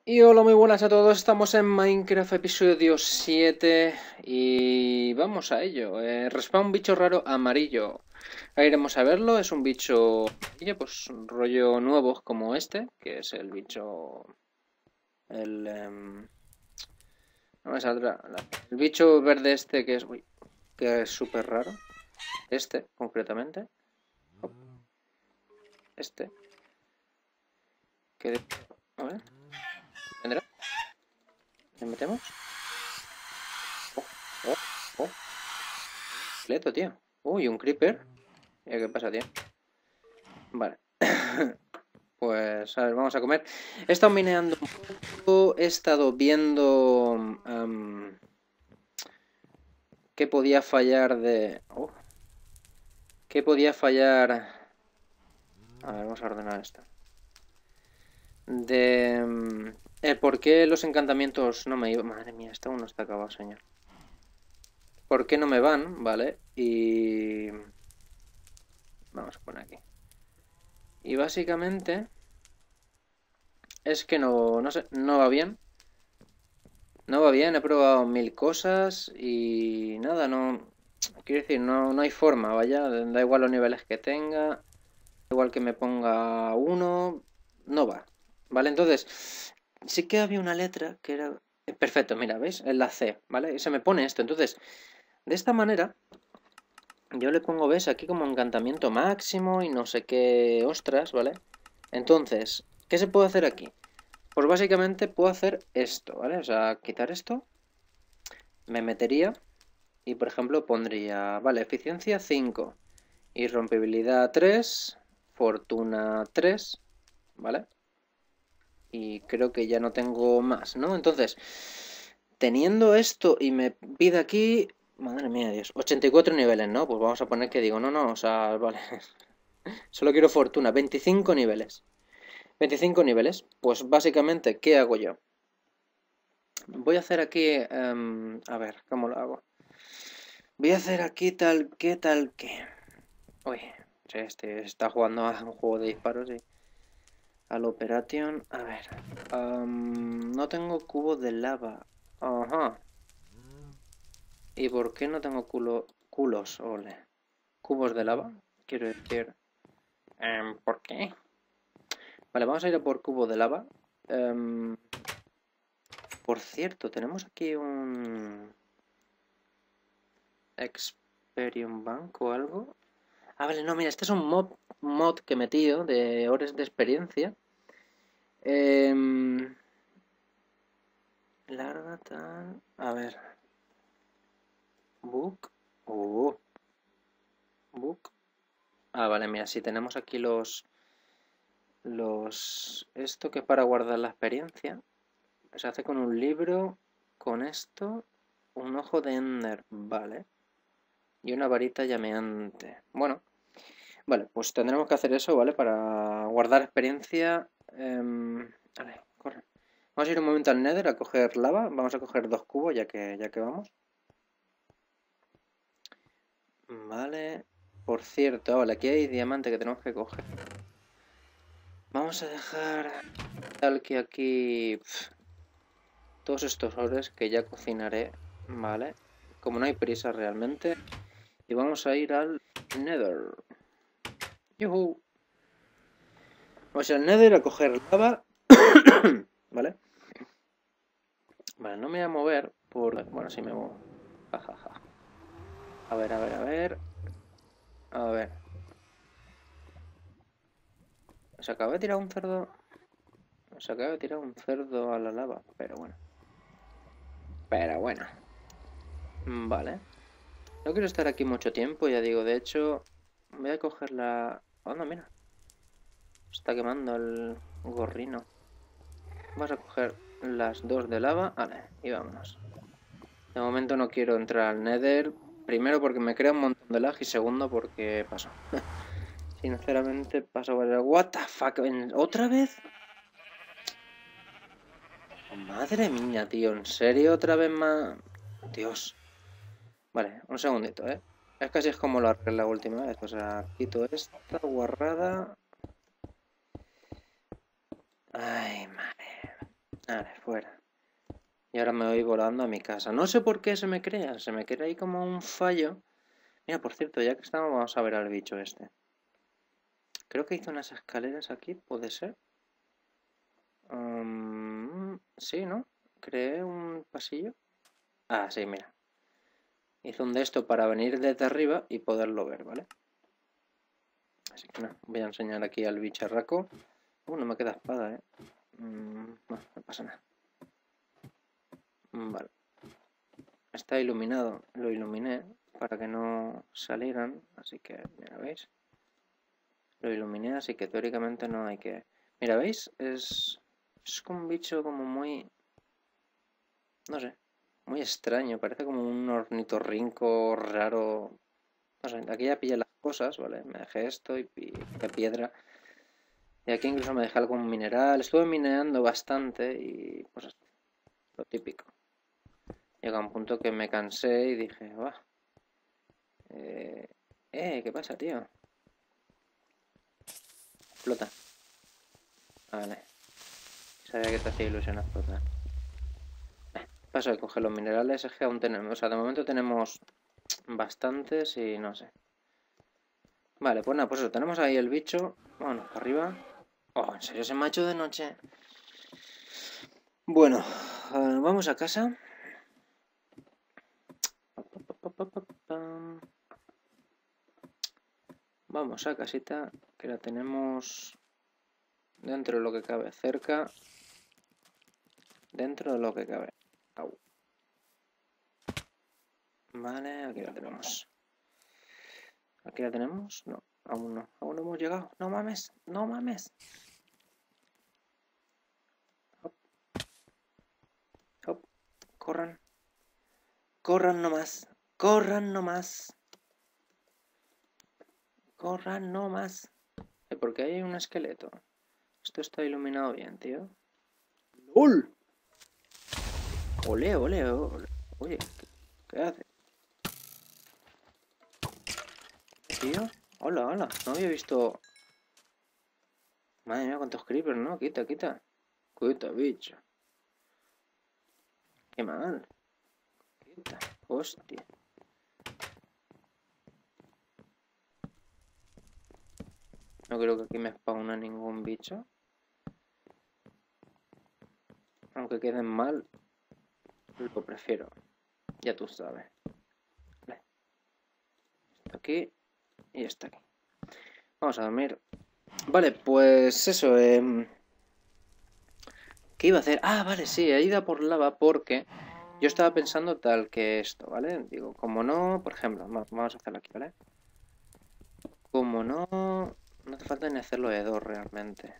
Y hola, muy buenas a todos. Estamos en Minecraft episodio 7 y vamos a ello. Respawn un bicho raro amarillo. Ahí iremos a verlo. Es un bicho amarillo, pues un rollo nuevo como este, que es el bicho. El. No me saldrá. El bicho verde este que es. Uy, que es súper raro. Este, concretamente. Hop, este. Que. A ver, ¿vendrá? ¿Le metemos? Oh, oh, oh. Esqueleto, tío. Uy, un creeper. Mira qué pasa, tío. Vale. Pues, a ver, vamos a comer. He estado mineando un poco, he estado viendo qué podía fallar de... qué podía fallar... A ver, vamos a ordenar esto. De... el por qué los encantamientos no me iban... Madre mía, esto aún no está acabado, señor. ¿Por qué no me van? Vale, y... Vamos a poner aquí. Y básicamente... Es que no sé, no va bien. No va bien, he probado mil cosas y nada, no. Quiero decir, no hay forma, vaya, da igual los niveles que tenga, da igual que me ponga uno, no va. ¿Vale? Entonces, sí que había una letra que era. Perfecto, mira, ¿veis? Es la C, ¿vale? Y se me pone esto. Entonces, de esta manera, yo le pongo, ¿ves? Aquí como encantamiento máximo y no sé qué, ostras, ¿vale? Entonces, ¿qué se puede hacer aquí? Pues básicamente puedo hacer esto, ¿vale? O sea, quitar esto, me metería. Y por ejemplo pondría, vale, eficiencia 5, irrompibilidad 3, fortuna 3, ¿vale? Y creo que ya no tengo más, ¿no? Entonces, teniendo esto y me pide aquí, madre mía, Dios, 84 niveles, ¿no? Pues vamos a poner que digo, no, no, o sea, vale, solo quiero fortuna, 25 niveles. 25 niveles, pues básicamente, ¿qué hago yo? Voy a hacer aquí, a ver, ¿cómo lo hago? Voy a hacer aquí tal que. Uy, sí, este está jugando a un juego de disparos y al Operation. A ver. No tengo cubos de lava. Ajá. ¿Y por qué no tengo culos? Ole. ¿Cubos de lava? Quiero decir. ¿Por qué? Vale, vamos a ir a por cubo de lava. Em, por cierto, tenemos aquí un Experium Bank o algo. Ah, vale, no, mira, este es un mod que he metido de horas de experiencia. Em, larga tal. A ver. Book. Book. Ah, vale, mira, si tenemos aquí los. Esto que es para guardar la experiencia. Se hace con un libro. Con esto. Un ojo de Ender. Vale. Y una varita llameante. Bueno. Vale, pues tendremos que hacer eso, ¿vale? Para guardar experiencia. Vale, corre. Vamos a ir un momento al Nether a coger lava. Vamos a coger 2 cubos ya que vamos. Vale. Por cierto, vale, aquí hay diamante que tenemos que coger. Vamos a dejar tal que aquí todos estos ores que ya cocinaré, ¿vale? Como no hay prisa realmente. Y vamos a ir al Nether. ¡Yuhu! Vamos a ir al Nether a coger lava. ¿Vale? Vale, no me voy a mover por... Bueno, sí me muevo. Jajaja. A ver, a ver, a ver. A ver. Se acaba de tirar un cerdo. Se acaba de tirar un cerdo a la lava. Pero bueno. Pero bueno. Vale. No quiero estar aquí mucho tiempo, ya digo. De hecho, voy a coger la... Oh, no, mira. Está quemando el gorrino. Vamos a coger las 2 de lava. Vale, y vámonos. De momento no quiero entrar al Nether. Primero porque me crea un montón de lag y segundo porque paso. Sinceramente paso por el... What the fuck? ¿Otra vez? Oh, madre mía, tío. ¿En serio otra vez más? Dios. Vale, un segundito, ¿eh? Es casi es como lo arreglé la última vez. O sea, quito esta guarrada. Ay, madre. Vale, fuera. Y ahora me voy volando a mi casa. No sé por qué se me crea. Se me crea ahí como un fallo. Mira, por cierto, ya que estamos, vamos a ver al bicho este. Creo que hizo unas escaleras aquí, ¿puede ser? Sí, ¿no? Creé un pasillo. Ah, sí, mira. Hizo un de esto para venir desde arriba y poderlo ver, ¿vale? Así que nada, voy a enseñar aquí al bicharraco. No me queda espada, ¿eh? Bueno, no pasa nada. Vale. Está iluminado. Lo iluminé para que no salieran. Así que, mira, ¿veis? Lo iluminé, así que teóricamente no hay que... Mira, ¿veis? Es como un bicho como muy... No sé. Muy extraño. Parece como un ornitorrinco raro. No sé, aquí ya pillé las cosas, ¿vale? Me dejé esto y pillé piedra. Y aquí incluso me dejé algún mineral. Estuve mineando bastante y pues lo típico. Llega un punto que me cansé y dije, va. ¿Qué pasa, tío? Explota. Vale. Sabía que te hacía ilusión explotar. Paso de coger los minerales, es que aún tenemos. O sea, de momento tenemos bastantes y no sé. Vale, pues nada, pues eso. Tenemos ahí el bicho. Vámonos para arriba. Oh, en serio, se me ha hecho de noche. Bueno, vamos a casa. Vamos a casita, que la tenemos dentro de lo que cabe, cerca. Dentro de lo que cabe. Au. Vale, aquí la tenemos. ¿Aquí la tenemos? No, aún no. Aún no hemos llegado. No mames, no mames. Hop, hop. Corran. Corran nomás. Corran nomás. Corran nomás. ¿Por qué hay un esqueleto? Esto está iluminado bien, tío. ¡Lol! Ole, ole, ole. Oye, ¿qué hace? Tío. Hola, hola. No había visto... Madre mía, cuántos creepers, ¿no? Quita, quita. Quita, bicho. Qué mal. Quita. Hostia. No creo que aquí me spawne ningún bicho. Aunque queden mal, lo prefiero. Ya tú sabes. Vale. Esto aquí y esto aquí. Vamos a dormir. Vale, pues eso. ¿Qué iba a hacer? Ah, vale, sí, he ido a por lava porque yo estaba pensando tal que esto, ¿vale? Digo, como no, por ejemplo, vamos a hacerlo aquí, ¿vale? Como no, no hace falta ni hacerlo de dos realmente.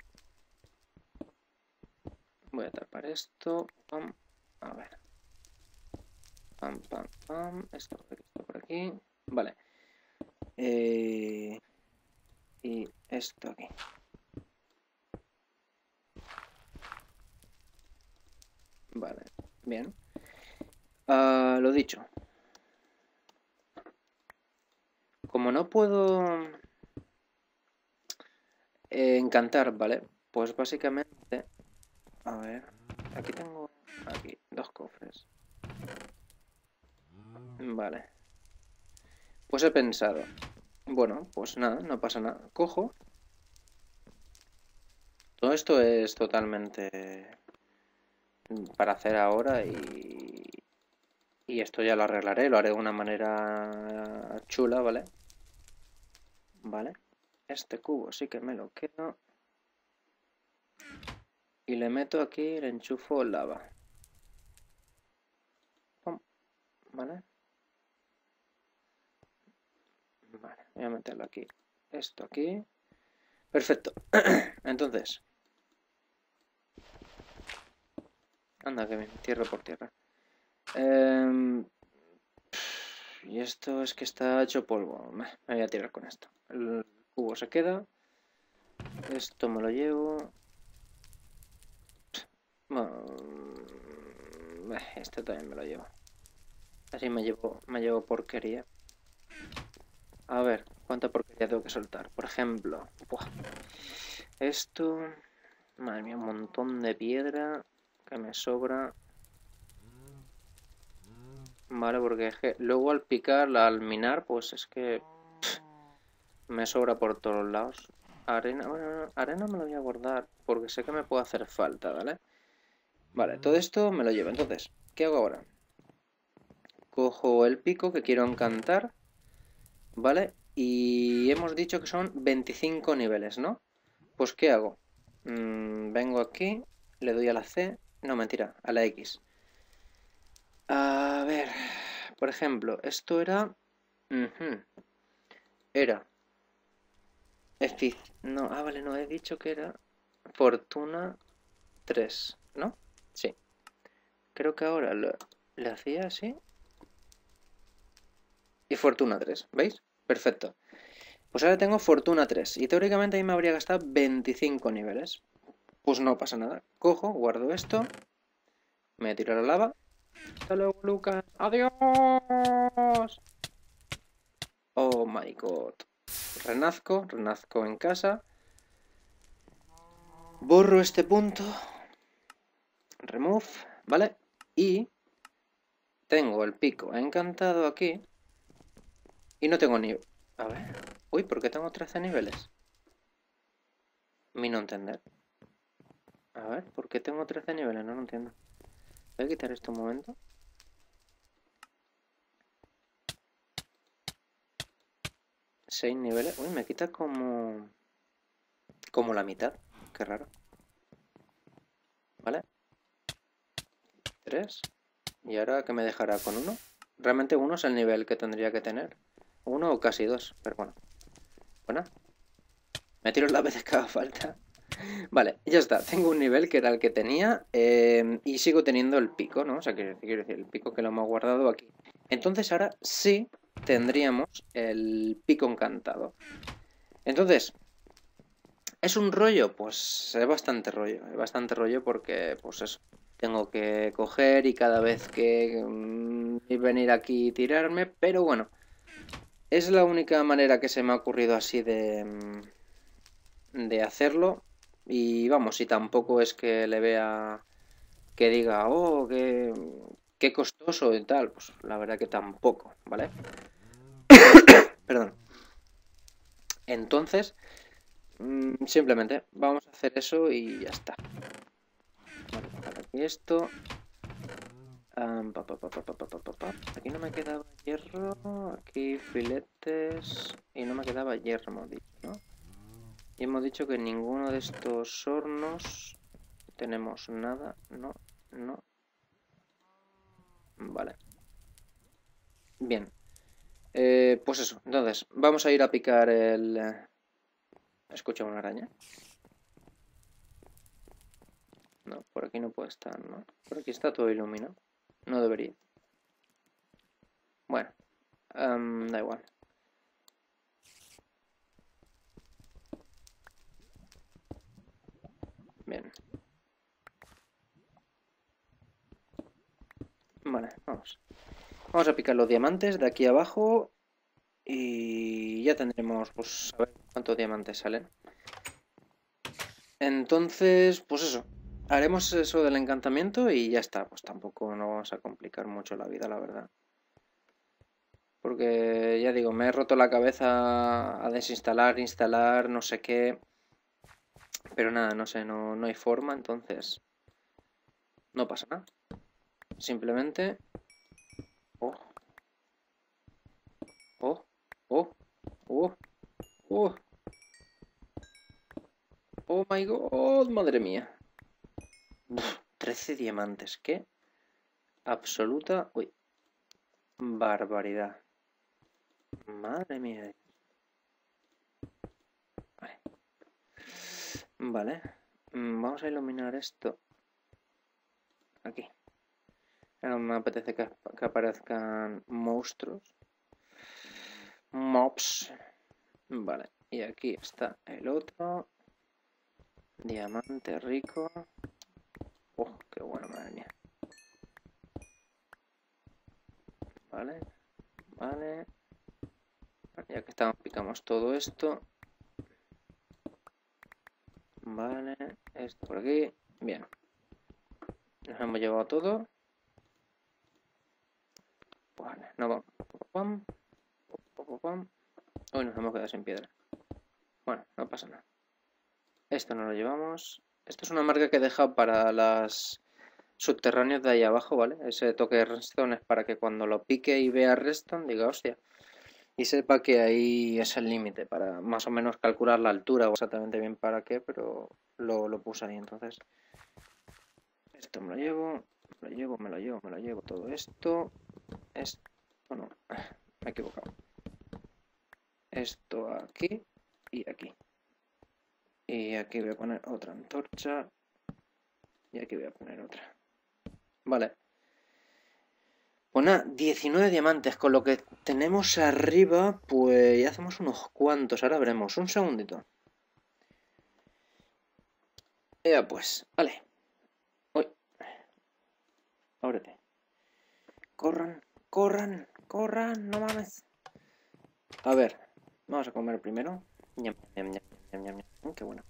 Voy a tapar esto. Pam. A ver. Pam, pam, pam. Esto por aquí, esto por aquí. Vale. Y esto aquí. Vale, bien. Lo dicho. Como no puedo encantar, ¿vale? Pues básicamente... A ver. Aquí tengo... Aquí, dos cofres. Vale. Pues he pensado. Bueno, pues nada, no pasa nada. Cojo. Todo esto es totalmente para hacer ahora y esto ya lo arreglaré, lo haré de una manera chula, ¿vale? Vale. Este cubo sí que me lo quedo. Y le meto aquí, le enchufo lava. Pum. ¿Vale? Vale, voy a meterlo aquí. Esto aquí. Perfecto. Entonces. Anda, que bien. Tierra por tierra. Y esto es que está hecho polvo. Me voy a tirar con esto. El cubo se queda. Esto me lo llevo. Bueno, este también me lo llevo. Así me llevo porquería. A ver, ¿cuánta porquería tengo que soltar? Por ejemplo, ¡buah! Esto... Madre mía, un montón de piedra. que me sobra. Vale, porque es que luego al picar, al minar, pues es que me sobra por todos lados. Arena, bueno, arena me lo voy a guardar porque sé que me puede hacer falta, ¿vale? Vale, todo esto me lo llevo. Entonces, ¿qué hago ahora? Cojo el pico que quiero encantar, ¿vale? Y hemos dicho que son 25 niveles, ¿no? Pues, ¿qué hago? Vengo aquí, le doy a la C, no, mentira, a la X. A ver, por ejemplo, esto era... Era... No, vale, no, he dicho que era Fortuna 3, ¿no? Sí. Creo que ahora le hacía así. Y Fortuna 3, ¿veis? Perfecto. Pues ahora tengo Fortuna 3 y teóricamente ahí me habría gastado 25 niveles. Pues no pasa nada. Cojo, guardo esto, me tiro a la lava. Hasta luego, Lucas. ¡Adiós! Oh my god. Renazco en casa. Borro este punto. Remove, ¿vale? Y tengo el pico encantado aquí. Y no tengo ni... A ver. Uy, ¿por qué tengo 13 niveles? Mi no entender. A ver, ¿por qué tengo 13 niveles? No lo entiendo. Voy a quitar esto un momento. Seis niveles. Uy, me quita como... Como la mitad. Qué raro. ¿Vale? 3. ¿Y ahora qué me dejará con 1? Realmente 1 es el nivel que tendría que tener. 1 o casi 2, pero bueno. Bueno. Me tiro la vez que haga falta. Vale, ya está. Tengo un nivel que era el que tenía y sigo teniendo el pico, ¿no? O sea, quiero decir, el pico que lo hemos guardado aquí. Entonces ahora sí tendríamos el pico encantado. Entonces, ¿es un rollo? Pues es bastante rollo. Es bastante rollo porque, pues eso, tengo que coger y cada vez que venir aquí y tirarme, pero bueno, es la única manera que se me ha ocurrido así de hacerlo. Y vamos, y tampoco es que le vea que diga, oh, qué costoso y tal. Pues la verdad que tampoco, ¿vale? Perdón. Entonces, simplemente vamos a hacer eso y ya está. Vale, dejar aquí esto. Aquí no me quedaba hierro. Aquí filetes. Y no me quedaba hierro, hemos dicho, ¿no? Y hemos dicho que en ninguno de estos hornos tenemos nada. No, no. Vale. Bien. Pues eso. Entonces, vamos a ir a picar el... ¿Escucha una araña? No, por aquí no puede estar, ¿no? Por aquí está todo iluminado. No debería. Bueno, da igual. Bien. Vale, vamos. Vamos a picar los diamantes de aquí abajo y ya tendremos, pues, a ver cuántos diamantes salen. Entonces, pues eso. Haremos eso del encantamiento y ya está. Pues tampoco nos vamos a complicar mucho la vida, la verdad. Porque ya digo, me he roto la cabeza a desinstalar, instalar, no sé qué. Pero nada, no sé, no hay forma, entonces no pasa nada. Simplemente... Oh, oh, oh, oh, oh. Oh my god, madre mía. Uf, 13 diamantes, ¿qué? Absoluta... Uy, barbaridad. Madre mía. Vale. Vale. Vamos a iluminar esto. Aquí. Ahora me apetece que aparezcan monstruos. Mobs. Vale. Y aquí está el otro. Diamante rico. Oh, qué bueno, madre mía. Vale. Vale. Ya que estamos, picamos todo esto. Vale. Esto por aquí. Bien. Nos hemos llevado todo. Vale, no vamos. Pam, pam, pam. Hoy nos hemos quedado sin piedra. Bueno, no pasa nada. Esto no lo llevamos. Esto es una marca que he dejado para las subterráneos de ahí abajo, ¿vale? Ese toque de redstone es para que cuando lo pique y vea redstone diga, hostia. Y sepa que ahí es el límite para más o menos calcular la altura o exactamente bien para qué, pero lo puse ahí. Entonces, esto me lo llevo, me lo llevo todo esto. No, me he equivocado. Esto aquí y aquí. Y aquí voy a poner otra antorcha. Y aquí voy a poner otra. Vale. Pues nada, 19 diamantes. Con lo que tenemos arriba, pues ya hacemos unos cuantos. Ahora veremos. Un segundito. Ya pues, vale. Uy. Ábrete. Corran, corran, corran. No mames. A ver. Vamos a comer primero. Ñam, ñam, ñam, ñam, ñam, ñam. Qué bueno.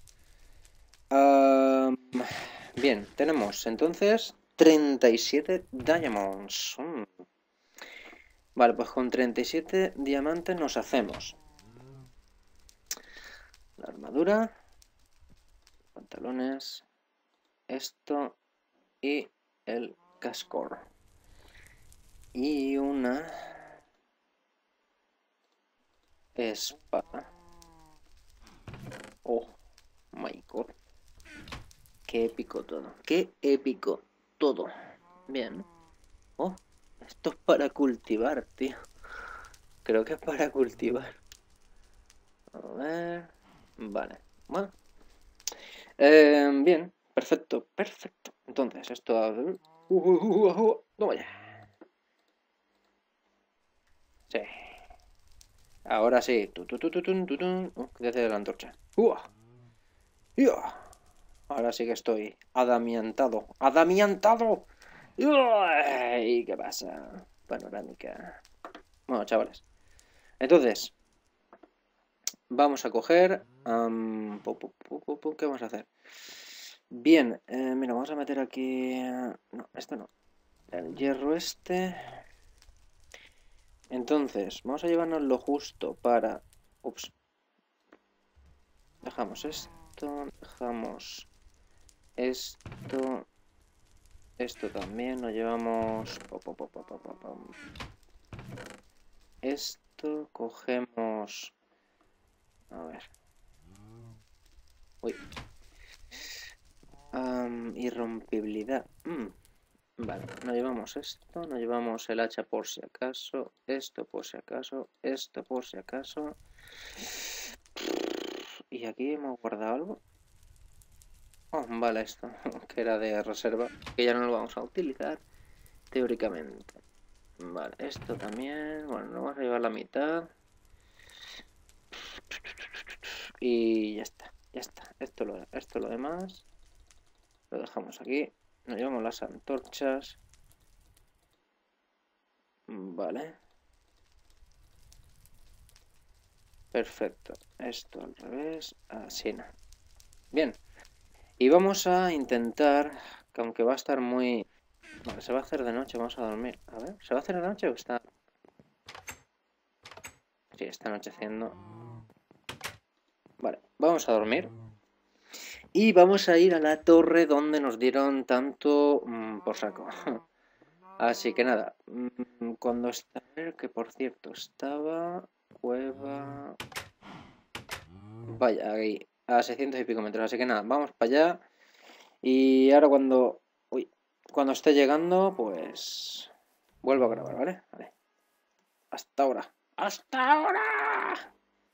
Bien, tenemos entonces 37 diamonds. Vale, pues con 37 diamantes nos hacemos la armadura, pantalones, esto y el casco. Y una espada. Oh my god. Qué épico todo. Qué épico todo. Bien. Oh, esto es para cultivar, tío. Creo que es para cultivar. A ver. Vale. Bueno. Bien. Perfecto. Perfecto. Entonces, esto... Toma ya. Sí. Ahora sí. Desde la antorcha. Ahora sí que estoy adamiantado. ¡Adamiantado! ¿Y qué pasa? Panorámica. Bueno, chavales. Entonces, vamos a coger... ¿qué vamos a hacer? Bien, mira, vamos a meter aquí... No, esto no. El hierro este... Entonces, vamos a llevarnos lo justo para... Ups. Dejamos esto, dejamos esto... Esto también lo llevamos... Esto, cogemos... A ver. Uy. Irrompibilidad. Vale, nos llevamos esto, nos llevamos el hacha por si acaso, esto por si acaso, esto por si acaso. ¿Y aquí hemos guardado algo? Oh, vale, esto, que era de reserva, que ya no lo vamos a utilizar, teóricamente. Vale, esto también, bueno, nos vamos a llevar la mitad. Y ya está, ya está. Esto lo demás lo dejamos aquí. Nos llevamos las antorchas. Vale. Perfecto. Esto al revés. Así no. Bien. Y vamos a intentar, que aunque va a estar muy... Vale, se va a hacer de noche, vamos a dormir. A ver, ¿se va a hacer de noche o está...? Sí, está anocheciendo. Vale, vamos a dormir. Y vamos a ir a la torre donde nos dieron tanto por saco. Así que nada, cuando está... Que por cierto, estaba... Cueva... Vaya, ahí, a 600 y pico metros. Así que nada, vamos para allá. Y ahora cuando... Uy, cuando esté llegando, pues... Vuelvo a grabar, ¿vale? Vale. Hasta ahora. ¡Hasta ahora!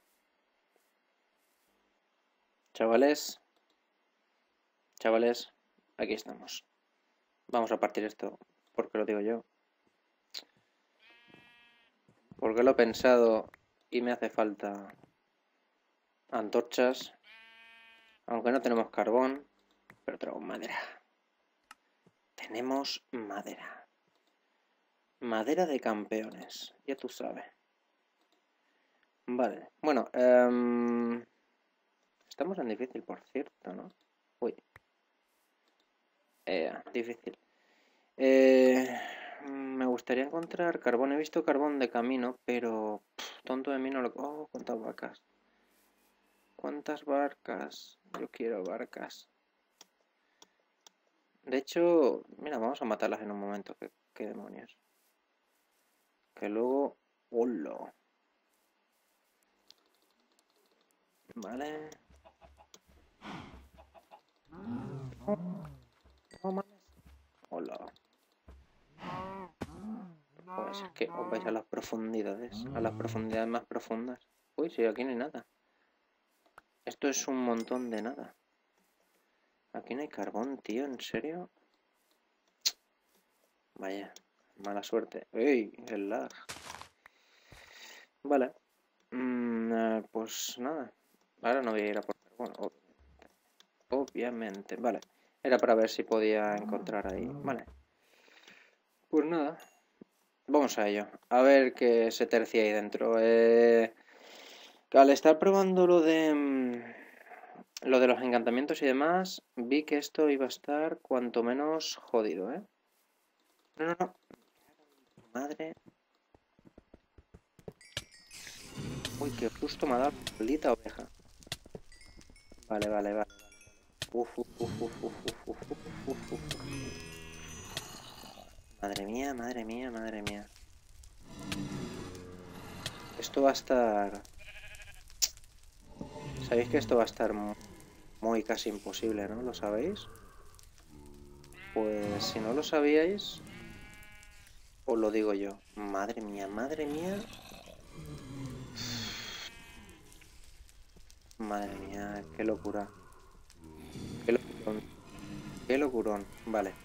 Chavales. Chavales, aquí estamos. Vamos a partir esto, porque lo digo yo. Porque lo he pensado y me hace falta antorchas. Aunque no tenemos carbón, pero tenemos madera. Tenemos madera. Madera de campeones, ya tú sabes. Vale, bueno, estamos en difícil, por cierto, ¿no? Uy. Difícil. Me gustaría encontrar carbón. He visto carbón de camino, pero tonto de mí no lo... Oh, cuántas vacas. ¿Cuántas barcas? Yo quiero barcas. De hecho, mira, vamos a matarlas en un momento. ¿Qué demonios? Que luego... ¡Hola! Vale. No mames. Hola. Pues es que os vais a las profundidades. A las profundidades más profundas. Uy, sí, aquí no hay nada. Esto es un montón de nada. Aquí no hay carbón, tío, ¿en serio? Vaya, mala suerte. ¡Ey! El lag. Vale. Pues nada. Ahora no voy a ir a por carbón, obviamente. Vale. Era para ver si podía encontrar ahí. Vale. Pues nada. Vamos a ello. A ver qué se tercia ahí dentro. Al estar probando lo de los encantamientos y demás, vi que esto iba a estar cuanto menos jodido, ¿eh? No, no, no. Madre. Uy, qué justo me ha dado la maldita oveja. Vale, vale, vale. Uf, uf, uf, uf, uf, uf, uf, uf, uf. Madre mía, madre mía, madre mía. Esto va a estar... Sabéis que esto va a estar muy casi imposible, ¿no? ¿Lo sabéis? Pues si no lo sabíais, os lo digo yo. Madre mía, madre mía. Madre mía, qué locura. Qué locurón. Qué locurón. Vale.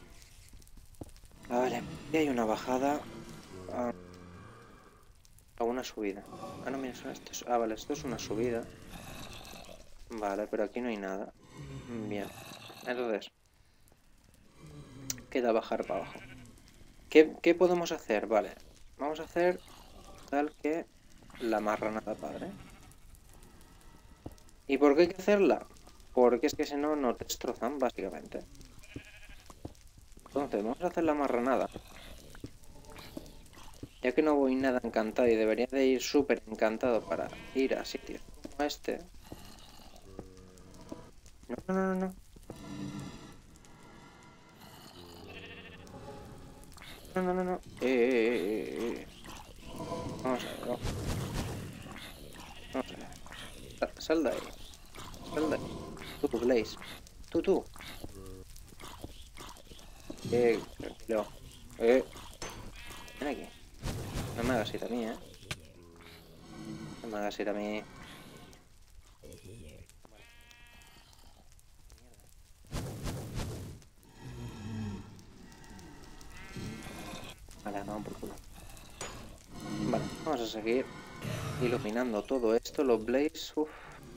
Vale, aquí hay una bajada a una subida. Ah, no, mira, vale, esto es una subida. Vale, pero aquí no hay nada. Bien. Entonces, queda bajar para abajo. ¿Qué podemos hacer? Vale. Vamos a hacer tal que la marranada padre. ¿Y por qué hay que hacerla? Porque es que si no, nos destrozan, básicamente. Entonces, vamos a hacer la marranada. Ya que no voy nada encantado y debería de ir súper encantado para ir a sitios como este. No, no, no, no. No, no, no, no. Vamos a ver, vamos a ver. Sal de ahí. Sal de ahí. Tú, Blaze. Tú. Tranquilo. Ven aquí. No me hagas ir a mí, ¿eh? No me hagas ir a mí. Vale, no, por culo. Vale, vamos a seguir iluminando todo esto. Los Blaze. Uff.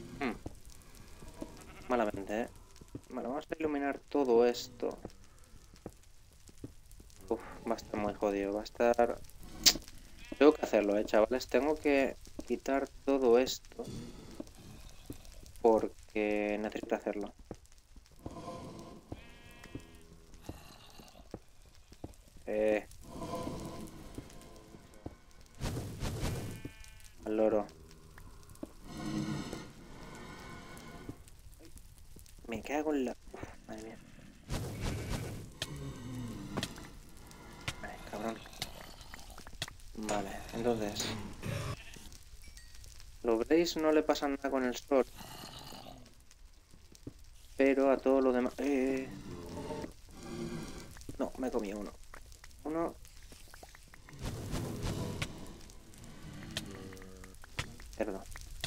Malamente, ¿eh? Vale, vamos a iluminar todo esto. Uf, va a estar muy jodido. Va a estar... Tengo que hacerlo, chavales. Tengo que quitar todo esto. Porque necesito hacerlo. Al loro. Me cago en la... Uf, madre mía. Vale, cabrón. Vale, entonces... Los Blaze no le pasa nada con el sol. Pero a todo lo demás... No, me he comido uno. Perdón.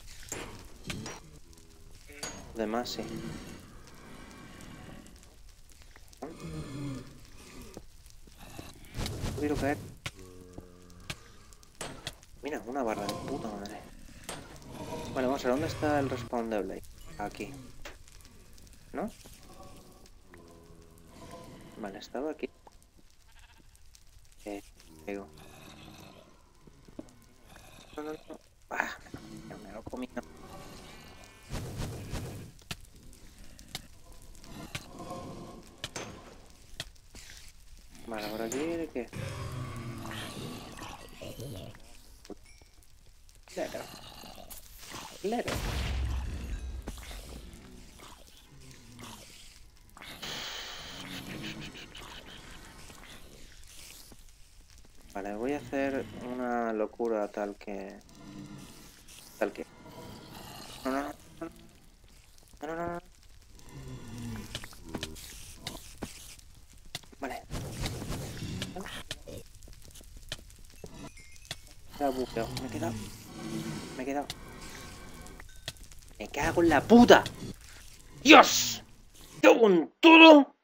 Los demás sí. No quiero caer. Mira, una barra de puta madre. Vale, vamos a ver, ¿dónde está el respawn de Blaze? Aquí. ¿No? Vale, estaba aquí. Digo. No, no, no. Ah, me lo comí. Vale, por aquí, ¿de qué? Claro. Claro. Vale, voy a hacer una locura tal que... Tal que... No, no, no, no, no, no, no, no. Vale. Me he bugueado. Me he quedado. Me he quedado. Me cago en la puta. ¡Dios! ¡Qué con todo!